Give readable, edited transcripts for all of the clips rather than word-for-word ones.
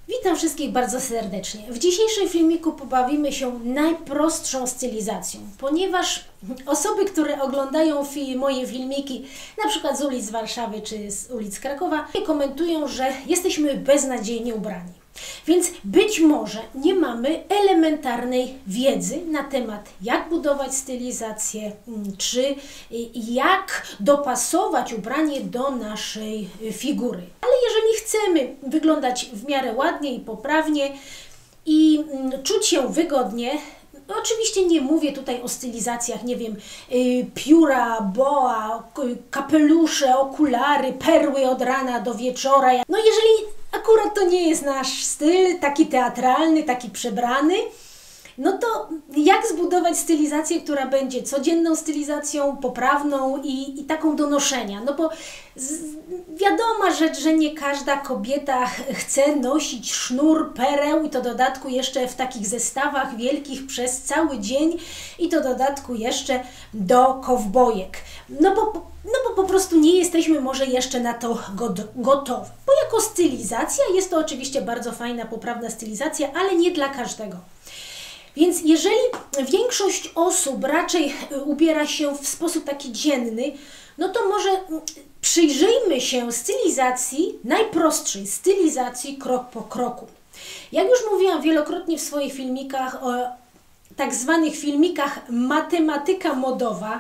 Witam wszystkich bardzo serdecznie. W dzisiejszym filmiku pobawimy się najprostszą stylizacją, ponieważ osoby, które oglądają moje filmiki, na przykład z ulic Warszawy czy z ulic Krakowa, komentują, że jesteśmy beznadziejnie ubrani. Więc być może nie mamy elementarnej wiedzy na temat, jak budować stylizację, czy jak dopasować ubranie do naszej figury. Ale jeżeli chcemy wyglądać w miarę ładnie i poprawnie i czuć się wygodnie, oczywiście nie mówię tutaj o stylizacjach, nie wiem, pióra, boa, kapelusze, okulary, perły od rana do wieczora. No jeżeli akurat to nie jest nasz styl, taki teatralny, taki przebrany, no to jak zbudować stylizację, która będzie codzienną stylizacją, poprawną i taką do noszenia? No bo wiadoma rzecz, że nie każda kobieta chce nosić sznur, pereł i to dodatku jeszcze w takich zestawach wielkich przez cały dzień i to dodatku jeszcze do kowbojek. No bo po prostu nie jesteśmy może jeszcze na to gotowi. Bo jako stylizacja jest to oczywiście bardzo fajna, poprawna stylizacja, ale nie dla każdego. Więc jeżeli większość osób raczej ubiera się w sposób taki dzienny, no to może przyjrzyjmy się stylizacji, najprostszej stylizacji krok po kroku. Jak już mówiłam wielokrotnie w swoich filmikach, o tak zwanych filmikach matematyka modowa,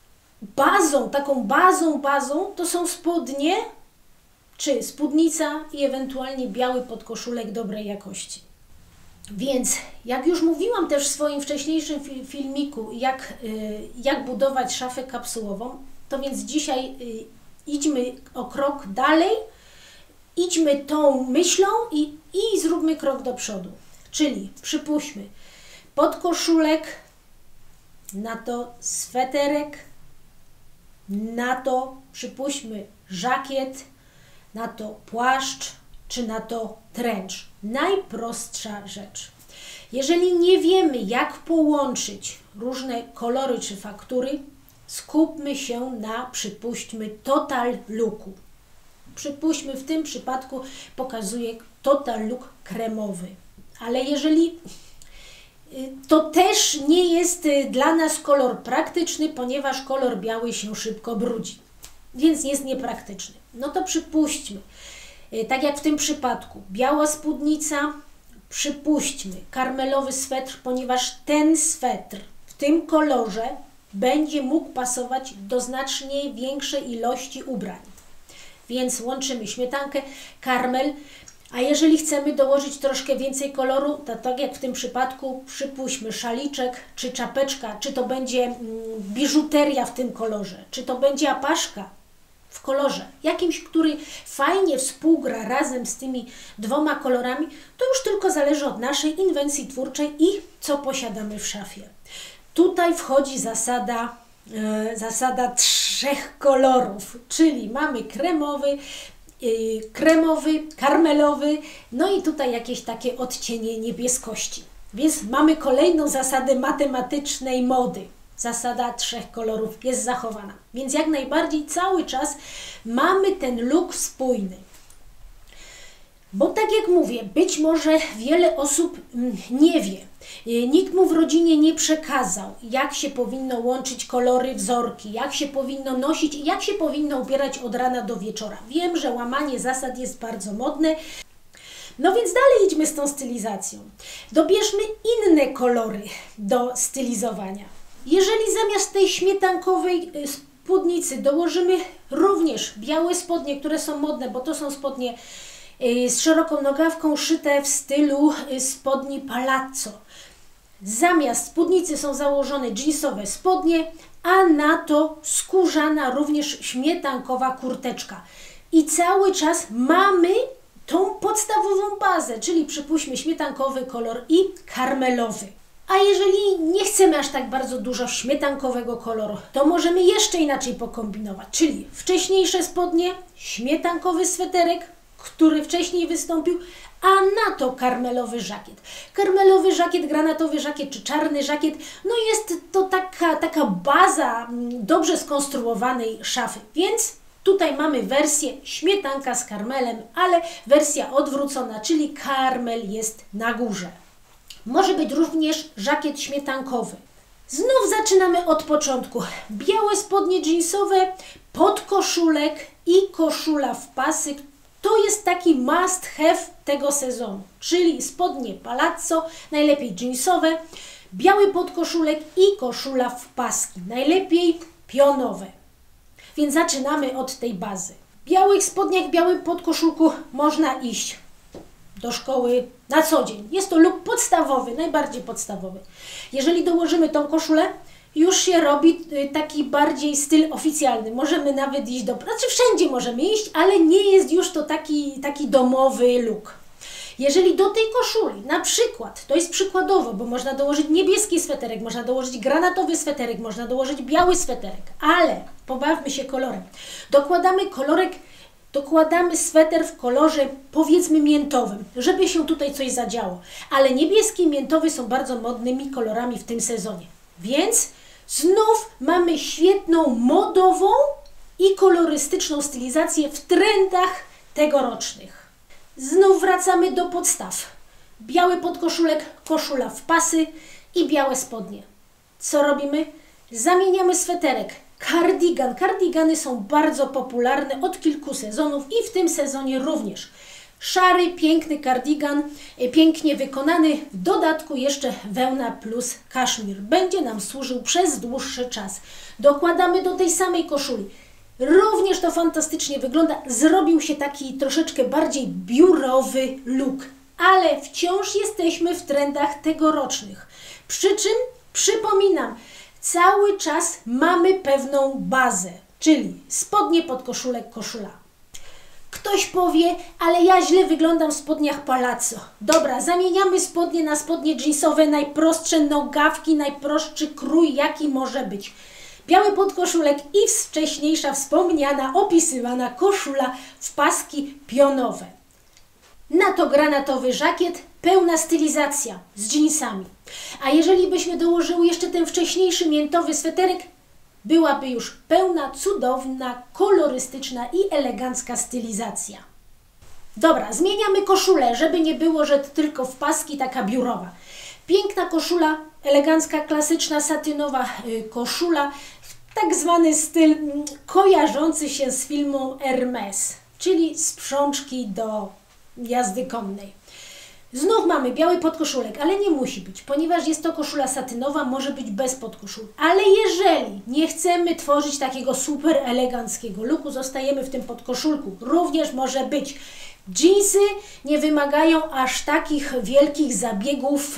taką bazą to są spodnie czy spódnica i ewentualnie biały podkoszulek dobrej jakości. Więc jak już mówiłam też w swoim wcześniejszym filmiku, jak budować szafę kapsułową, to więc dzisiaj idźmy o krok dalej, idźmy tą myślą i zróbmy krok do przodu. Czyli przypuśćmy podkoszulek, na to sweterek, na to przypuśćmy żakiet, na to płaszcz, czy na to trench. Najprostsza rzecz. Jeżeli nie wiemy, jak połączyć różne kolory czy faktury, skupmy się na, przypuśćmy, total looku. Przypuśćmy, w tym przypadku pokazuję total look kremowy. Ale jeżeli to też nie jest dla nas kolor praktyczny, ponieważ kolor biały się szybko brudzi, więc jest niepraktyczny. No to przypuśćmy, tak jak w tym przypadku, biała spódnica, przypuśćmy, karmelowy swetr, ponieważ ten swetr w tym kolorze będzie mógł pasować do znacznie większej ilości ubrań. Więc łączymy śmietankę, karmel, a jeżeli chcemy dołożyć troszkę więcej koloru, to tak jak w tym przypadku, przypuśćmy szaliczek czy czapeczka, czy to będzie biżuteria w tym kolorze, czy to będzie apaszka w kolorze jakimś, który fajnie współgra razem z tymi dwoma kolorami, to już tylko zależy od naszej inwencji twórczej i co posiadamy w szafie. Tutaj wchodzi zasada 3 kolorów, czyli mamy kremowy, karmelowy, no i tutaj jakieś takie odcienie niebieskości. Więc mamy kolejną zasadę matematycznej mody. Zasada 3 kolorów jest zachowana. Więc jak najbardziej cały czas mamy ten look spójny. Bo tak jak mówię, być może wiele osób nie wie. Nikt mu w rodzinie nie przekazał, jak się powinno łączyć kolory, wzorki, jak się powinno nosić i jak się powinno ubierać od rana do wieczora. Wiem, że łamanie zasad jest bardzo modne. No więc dalej idźmy z tą stylizacją. Dobierzmy inne kolory do stylizowania. Jeżeli zamiast tej śmietankowej spódnicy dołożymy również białe spodnie, które są modne, bo to są spodnie z szeroką nogawką szyte w stylu spodni palazzo. Zamiast spódnicy są założone jeansowe spodnie, a na to skórzana również śmietankowa kurteczka. I cały czas mamy tą podstawową bazę, czyli przypuśćmy śmietankowy kolor i karmelowy. A jeżeli nie chcemy aż tak bardzo dużo śmietankowego koloru, to możemy jeszcze inaczej pokombinować, czyli wcześniejsze spodnie, śmietankowy sweterek, który wcześniej wystąpił, a na to karmelowy żakiet. Karmelowy żakiet, granatowy żakiet czy czarny żakiet, no jest to taka baza dobrze skonstruowanej szafy, więc Tutaj mamy wersję śmietanka z karmelem, ale wersja odwrócona, czyli karmel jest na górze. Może być również żakiet śmietankowy. Znów zaczynamy od początku. Białe spodnie jeansowe, podkoszulek i koszula w pasy. To jest taki must have tego sezonu, czyli spodnie palazzo, najlepiej jeansowe, biały podkoszulek i koszula w paski, najlepiej pionowe. Więc zaczynamy od tej bazy. W białych spodniach, w białym podkoszulku można iść do szkoły na co dzień. Jest to look podstawowy, najbardziej podstawowy. Jeżeli dołożymy tą koszulę, już się robi taki bardziej styl oficjalny. Możemy nawet iść znaczy wszędzie możemy iść, ale nie jest już to taki domowy look. Jeżeli do tej koszuli, na przykład, to jest przykładowo, bo można dołożyć niebieski sweterek, można dołożyć granatowy sweterek, można dołożyć biały sweterek, ale pobawmy się kolorem. Dokładamy sweter w kolorze, powiedzmy, miętowym, żeby się tutaj coś zadziało. Ale niebieski i miętowy są bardzo modnymi kolorami w tym sezonie. Więc znów mamy świetną modową i kolorystyczną stylizację w trendach tegorocznych. Znów wracamy do podstaw. Biały podkoszulek, koszula w pasy i białe spodnie. Co robimy? Zamieniamy sweterek. Kardigan. Kardigany są bardzo popularne od kilku sezonów i w tym sezonie również. Szary, piękny kardigan, pięknie wykonany, w dodatku jeszcze wełna plus kaszmir. Będzie nam służył przez dłuższy czas. Dokładamy do tej samej koszuli. Również to fantastycznie wygląda. Zrobił się taki troszeczkę bardziej biurowy look, ale wciąż jesteśmy w trendach tegorocznych. Przy czym, przypominam, cały czas mamy pewną bazę, czyli spodnie, podkoszulek, koszula. Ktoś powie, ale ja źle wyglądam w spodniach palazzo. Dobra, zamieniamy spodnie na spodnie jeansowe, najprostsze nogawki, najprostszy krój, jaki może być. Biały podkoszulek i wcześniejsza wspomniana, opisywana koszula w paski pionowe. Na to granatowy żakiet, pełna stylizacja z jeansami. A jeżeli byśmy dołożyły jeszcze ten wcześniejszy miętowy sweterek, byłaby już pełna, cudowna, kolorystyczna i elegancka stylizacja. Dobra, zmieniamy koszulę, żeby nie było, że tylko w paski, taka biurowa. Piękna koszula, elegancka, klasyczna, satynowa koszula, tak zwany styl kojarzący się z filmu Hermes, czyli sprzączki do jazdy konnej. Znów mamy biały podkoszulek, ale nie musi być, ponieważ jest to koszula satynowa, może być bez podkoszul. Ale jeżeli nie chcemy tworzyć takiego super eleganckiego looku, zostajemy w tym podkoszulku. Również może być. Jeansy nie wymagają aż takich wielkich zabiegów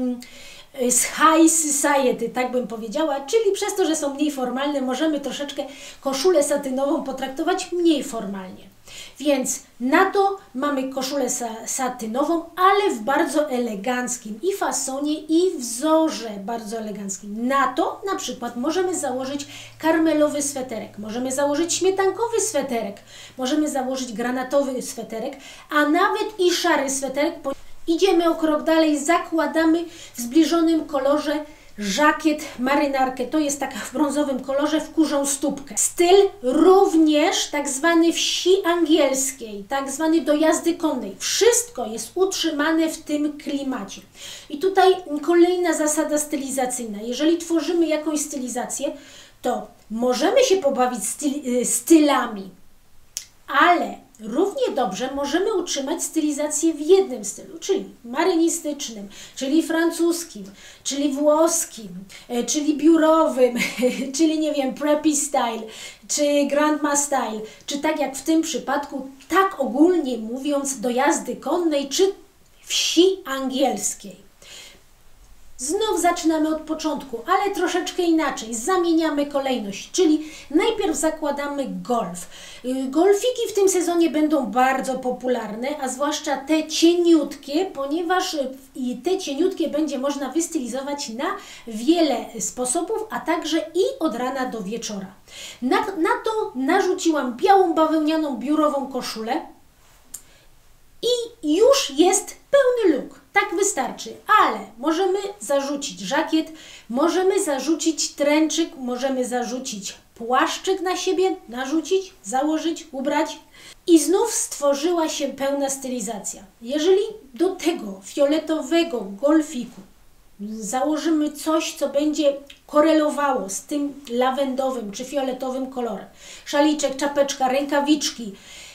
z high society, tak bym powiedziała, czyli przez to, że są mniej formalne, możemy troszeczkę koszulę satynową potraktować mniej formalnie. Więc na to mamy koszulę satynową, ale w bardzo eleganckim i fasonie, i wzorze bardzo eleganckim. Na to na przykład możemy założyć karmelowy sweterek, możemy założyć śmietankowy sweterek, możemy założyć granatowy sweterek, a nawet i szary sweterek. Idziemy o krok dalej, zakładamy w zbliżonym kolorze żakiet, marynarkę, to jest taka w brązowym kolorze, w kurzą stópkę. Styl również tak zwany wsi angielskiej, tak zwany do jazdy konnej. Wszystko jest utrzymane w tym klimacie. I tutaj kolejna zasada stylizacyjna. Jeżeli tworzymy jakąś stylizację, to możemy się pobawić stylami, ale równie dobrze możemy utrzymać stylizację w jednym stylu, czyli marynistycznym, czyli francuskim, czyli włoskim, czyli biurowym, czyli nie wiem, preppy style, czy grandma style, czy tak jak w tym przypadku, tak ogólnie mówiąc, do jazdy konnej, czy wsi angielskiej. Znów zaczynamy od początku, ale troszeczkę inaczej. Zamieniamy kolejność, czyli najpierw zakładamy golf. Golfiki w tym sezonie będą bardzo popularne, a zwłaszcza te cieniutkie, ponieważ te cieniutkie będzie można wystylizować na wiele sposobów, a także i od rana do wieczora. Na to narzuciłam białą bawełnianą biurową koszulę i już jest pełny look. Tak wystarczy. wystarczy, ale możemy zarzucić żakiet, możemy zarzucić trenczyk, możemy zarzucić płaszczyk na siebie, narzucić, założyć, ubrać i znów stworzyła się pełna stylizacja. Jeżeli do tego fioletowego golfiku założymy coś, co będzie korelowało z tym lawendowym czy fioletowym kolorem, szaliczek, czapeczka, rękawiczki,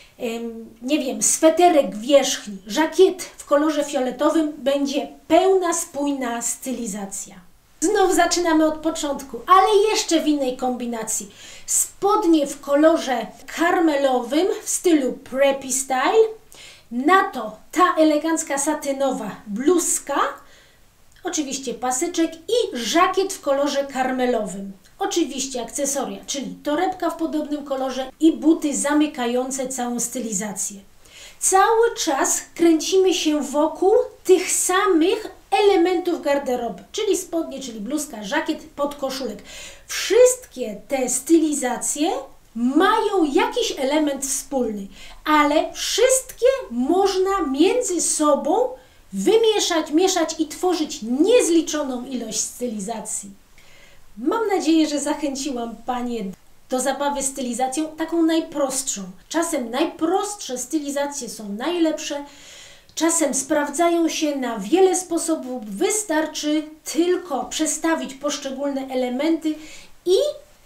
nie wiem, sweterek wierzchni, żakiet w kolorze fioletowym, będzie pełna, spójna stylizacja. Znów zaczynamy od początku, ale jeszcze w innej kombinacji. Spodnie w kolorze karmelowym w stylu preppy style, na to ta elegancka satynowa bluzka, oczywiście paseczek i żakiet w kolorze karmelowym. Oczywiście akcesoria, czyli torebka w podobnym kolorze i buty zamykające całą stylizację. Cały czas kręcimy się wokół tych samych elementów garderoby, czyli spodnie, czyli bluzka, żakiet, podkoszulek. Wszystkie te stylizacje mają jakiś element wspólny, ale wszystkie można między sobą wymieszać, mieszać i tworzyć niezliczoną ilość stylizacji. Mam nadzieję, że zachęciłam Panie do zabawy stylizacją taką najprostszą. Czasem najprostsze stylizacje są najlepsze, czasem sprawdzają się na wiele sposobów. Wystarczy tylko przestawić poszczególne elementy i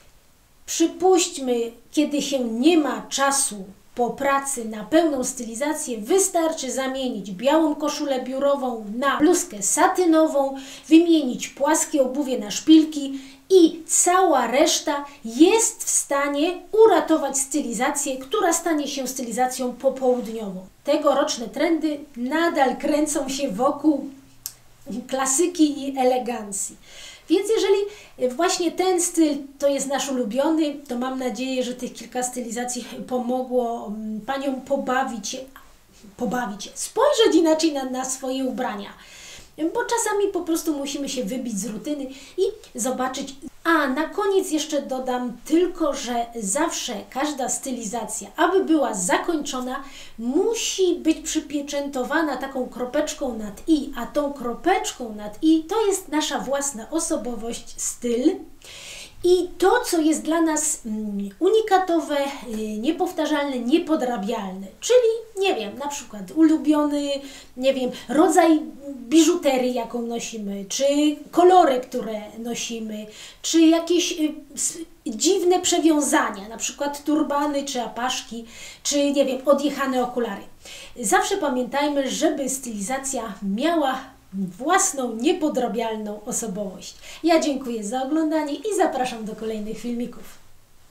przypuśćmy, kiedy się nie ma czasu po pracy na pełną stylizację, wystarczy zamienić białą koszulę biurową na bluzkę satynową, wymienić płaskie obuwie na szpilki i cała reszta jest w stanie uratować stylizację, która stanie się stylizacją popołudniową. Tegoroczne trendy nadal kręcą się wokół klasyki i elegancji. Więc jeżeli właśnie ten styl to jest nasz ulubiony, to mam nadzieję, że tych kilka stylizacji pomogło Paniom pobawić się, spojrzeć inaczej na swoje ubrania. Bo czasami po prostu musimy się wybić z rutyny i zobaczyć. A na koniec jeszcze dodam tylko, że zawsze każda stylizacja, aby była zakończona, musi być przypieczętowana taką kropeczką nad i, a tą kropeczką nad i to jest nasza własna osobowość, styl. I to, co jest dla nas unikatowe, niepowtarzalne, niepodrabialne, czyli, nie wiem, na przykład ulubiony, nie wiem, rodzaj biżuterii, jaką nosimy, czy kolory, które nosimy, czy jakieś dziwne przewiązania, na przykład turbany, czy apaszki, czy, nie wiem, odjechane okulary. Zawsze pamiętajmy, żeby stylizacja miała własną, niepodrabialną osobowość. Ja dziękuję za oglądanie i zapraszam do kolejnych filmików.